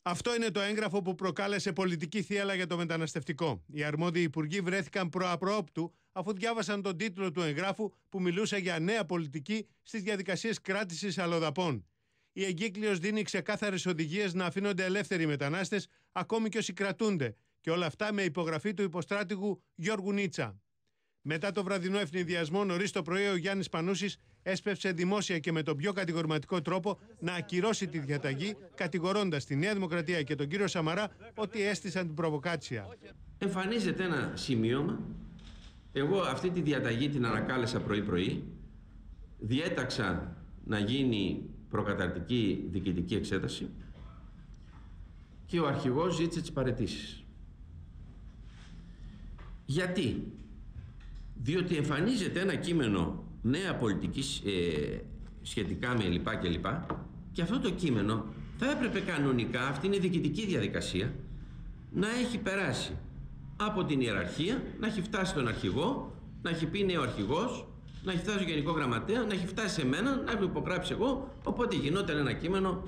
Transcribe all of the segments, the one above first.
Αυτό είναι το έγγραφο που προκάλεσε πολιτική θύελλα για το μεταναστευτικό. Οι αρμόδιοι υπουργοί βρέθηκαν προαπροόπτου αφού διάβασαν τον τίτλο του εγγράφου που μιλούσε για νέα πολιτική στις διαδικασίες κράτησης αλλοδαπών. Η εγκύκλειος δίνει ξεκάθαρες οδηγίες να αφήνονται ελεύθεροι μετανάστες, ακόμη και όσοι κρατούνται, και όλα αυτά με υπογραφή του υποστράτηγου Γιώργου Νίτσα. Μετά το βραδινό ευνηδιασμό, νωρίς το πρωί, ο Γιάννης Πανούσης έσπευσε δημόσια και με τον πιο κατηγορηματικό τρόπο να ακυρώσει τη διαταγή, κατηγορώντας τη Νέα Δημοκρατία και τον κύριο Σαμαρά ότι έστησαν την προβοκάτσια. Εμφανίζεται ένα σημείωμα. Εγώ αυτή τη διαταγή την ανακάλεσα πρωί-πρωί. Διέταξα να γίνει προκαταρτική διοικητική εξέταση και ο αρχηγός ζήτησε τις παραιτήσεις. Γιατί? Διότι εμφανίζεται ένα κείμενο νέα πολιτική σχετικά με λοιπά και λοιπά, και αυτό το κείμενο θα έπρεπε κανονικά, αυτή είναι η διοικητική διαδικασία, να έχει περάσει από την ιεραρχία, να έχει φτάσει στον αρχηγό, να έχει πει ναι ο αρχηγός, να έχει φτάσει στο Γενικό Γραμματέα, να έχει φτάσει σε μένα, να έχω υπογράψει εγώ, οπότε γινόταν ένα κείμενο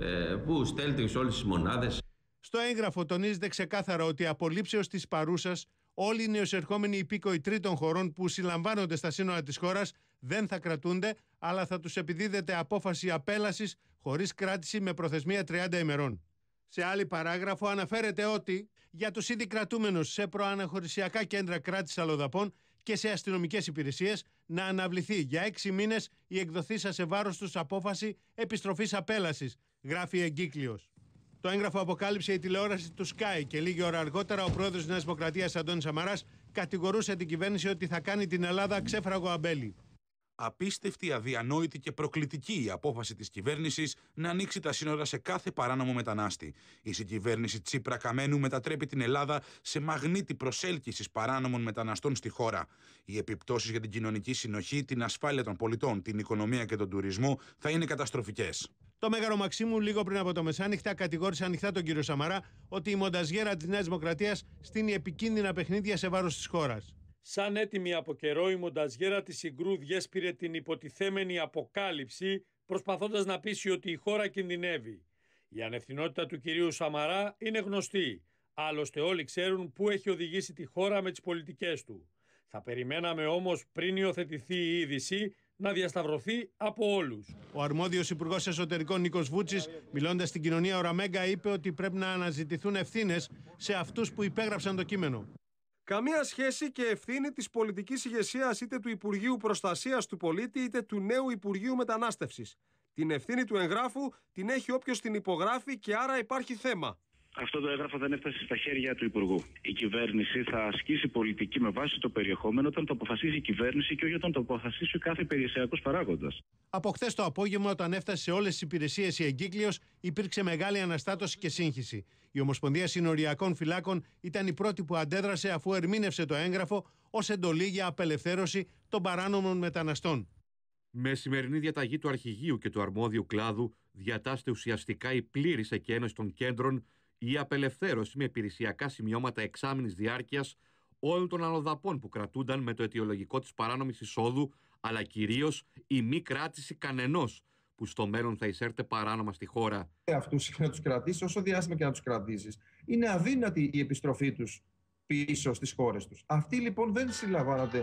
που στέλνεται σε όλες τις μονάδες. Στο έγγραφο τονίζεται ξεκάθαρα ότι απολύψεως της παρούσας όλοι οι νεοεισερχόμενοι υπήκοοι τρίτων χωρών που συλλαμβάνονται στα σύνορα της χώρας δεν θα κρατούνται, αλλά θα τους επιδίδεται απόφαση απέλασης χωρίς κράτηση με προθεσμία 30 ημερών. Σε άλλη παράγραφο αναφέρεται ότι για τους ήδη κρατούμενους σε προαναχωρησιακά κέντρα κράτησης αλλοδαπών και σε αστυνομικές υπηρεσίες να αναβληθεί για 6 μήνες η εκδοθήσα σε βάρος τους απόφαση επιστροφής απέλασης, γράφει η εγκύκλειος. Το έγγραφο αποκάλυψε η τηλεόραση του Sky και λίγη ώρα αργότερα ο πρόεδρος της Νέας Δημοκρατίας Αντώνης Σαμαράς κατηγορούσε την κυβέρνηση ότι θα κάνει την Ελλάδα ξέφραγο αμπέλι. Απίστευτη, αδιανόητη και προκλητική η απόφαση της κυβέρνησης να ανοίξει τα σύνορα σε κάθε παράνομο μετανάστη. Η συγκυβέρνηση Τσίπρα Καμένου μετατρέπει την Ελλάδα σε μαγνήτη προσέλκυσης παράνομων μεταναστών στη χώρα. Οι επιπτώσεις για την κοινωνική συνοχή, την ασφάλεια των πολιτών, την οικονομία και τον τουρισμό θα είναι καταστροφικές. Το Μέγαρο Μαξίμου, λίγο πριν από το μεσάνυχτα, κατηγόρησε ανοιχτά τον κύριο Σαμαρά ότι η μονταζιέρα της Νέας Δημοκρατίας στείνει επικίνδυνα παιχνίδια σε βάρος της χώρας. Σαν έτοιμη από καιρό, η μονταζιέρα της Συγκρού διέσπηρε την υποτιθέμενη αποκάλυψη, προσπαθώντας να πείσει ότι η χώρα κινδυνεύει. Η ανευθυνότητα του κυρίου Σαμαρά είναι γνωστή. Άλλωστε όλοι ξέρουν πού έχει οδηγήσει τη χώρα με τις πολιτικές του. Θα περιμέναμε όμως πριν υιοθετηθεί η είδηση να διασταυρωθεί από όλους. Ο αρμόδιος Υπουργός Εσωτερικών Νίκος Βούτσης, μιλώντας στην κοινωνία Ωραμέγκα, είπε ότι πρέπει να αναζητηθούν ευθύνες σε αυτούς που υπέγραψαν το κείμενο. Καμία σχέση και ευθύνη της πολιτικής ηγεσίας είτε του Υπουργείου Προστασίας του Πολίτη είτε του νέου Υπουργείου Μετανάστευσης. Την ευθύνη του εγγράφου την έχει όποιος την υπογράφει και άρα υπάρχει θέμα. Αυτό το έγγραφο δεν έφτασε στα χέρια του Υπουργού. Η κυβέρνηση θα ασκήσει πολιτική με βάση το περιεχόμενο όταν το αποφασίσει η κυβέρνηση και όχι όταν το αποφασίσει κάθε περιουσιακός παράγοντας. Από χθες το απόγευμα, όταν έφτασε σε όλες τις υπηρεσίες η εγκύκλειος, υπήρξε μεγάλη αναστάτωση και σύγχυση. Η Ομοσπονδία Συνοριακών Φυλάκων ήταν η πρώτη που αντέδρασε αφού ερμήνευσε το έγγραφο ως εντολή για απελευθέρωση των παράνομων μεταναστών. Με σημερινή διαταγή του Αρχηγείου και του αρμόδιου κλάδου, διατάσσεται ουσιαστικά η πλήρης εκένωση των κέντρων, η απελευθέρωση με υπηρεσιακά σημειώματα εξάμηνης διάρκειας όλων των αλλοδαπών που κρατούνταν με το αιτιολογικό της παράνομης εισόδου, αλλά κυρίως η μη κράτηση κανενός που στο μέλλον θα εισέρχεται παράνομα στη χώρα. Αυτούς να τους κρατήσεις, όσο διάστημα και να τους κρατήσεις, είναι αδύνατη η επιστροφή τους πίσω στις χώρες τους. Αυτοί λοιπόν δεν συλλαμβάνονται,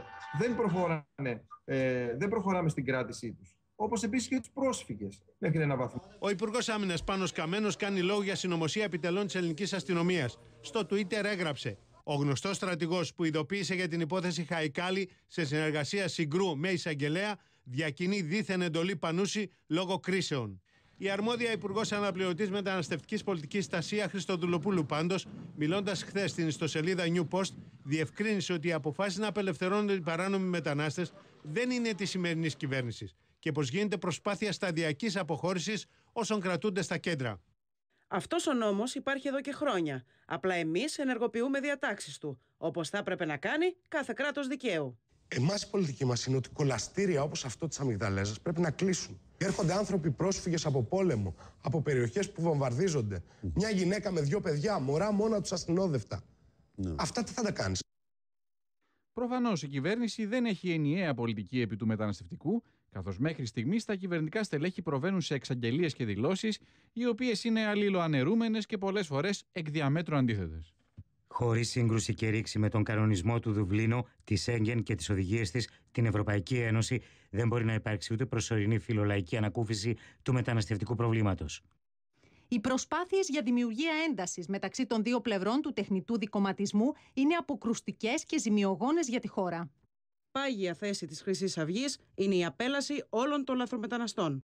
δεν προχωράμε στην κράτησή τους. Όπως επίσης και τους πρόσφυγες μέχρι ένα βαθμό. Ο Υπουργός Άμυνας Πάνος Καμένος κάνει λόγο για συνωμοσία επιτελών της ελληνικής αστυνομίας. Στο Twitter έγραψε: ο γνωστός στρατηγός που ειδοποίησε για την υπόθεση Χαϊκάλη σε συνεργασία Συγκρού με εισαγγελέα διακινεί δίθεν εντολή Πανούση λόγω κρίσεων. Η αρμόδια Υπουργός Αναπληρωτής Μεταναστευτικής Πολιτικής Τασία Χριστοδουλοπούλου, πάντως, μιλώντας χθες στην ιστοσελίδα New Post, διευκρίνησε ότι οι αποφάσεις να απελευθερώνονται οι παράνομοι μετανάστες δεν είναι της σημερινής κυβέρνησης και πως γίνεται προσπάθεια σταδιακής αποχώρησης όσων κρατούνται στα κέντρα. Αυτός ο νόμος υπάρχει εδώ και χρόνια. Απλά εμείς ενεργοποιούμε διατάξεις του, όπως θα έπρεπε να κάνει κάθε κράτος δικαίου. Εμάς η πολιτική μας είναι ότι κολαστήρια όπως αυτό της Αμυγδαλέζας πρέπει να κλείσουν. Έρχονται άνθρωποι πρόσφυγες από πόλεμο, από περιοχές που βομβαρδίζονται. Μια γυναίκα με 2 παιδιά, μωρά μόνα τους ασθενόδευτα. Αυτά τι θα τα κάνεις? Προφανώς η κυβέρνηση δεν έχει ενιαία πολιτική επί του μεταναστευτικού, καθώς μέχρι στιγμής τα κυβερνητικά στελέχη προβαίνουν σε εξαγγελίες και δηλώσεις, οι οποίες είναι αλληλοαναιρούμενες και πολλές φορές εκ διαμέτρου αντίθετες. Χωρίς σύγκρουση και ρήξη με τον κανονισμό του Δουβλίνου, τη Σέγγεν και τις οδηγίες της, την Ευρωπαϊκή Ένωση, δεν μπορεί να υπάρξει ούτε προσωρινή φιλολαϊκή ανακούφιση του μεταναστευτικού προβλήματος. Οι προσπάθειες για δημιουργία έντασης μεταξύ των δύο πλευρών του τεχνητού δικομματισμού είναι αποκρουστικές και ζημιογόνες για τη χώρα. Πάγια θέση της Χρυσής Αυγής είναι η απέλαση όλων των λαθρομεταναστών.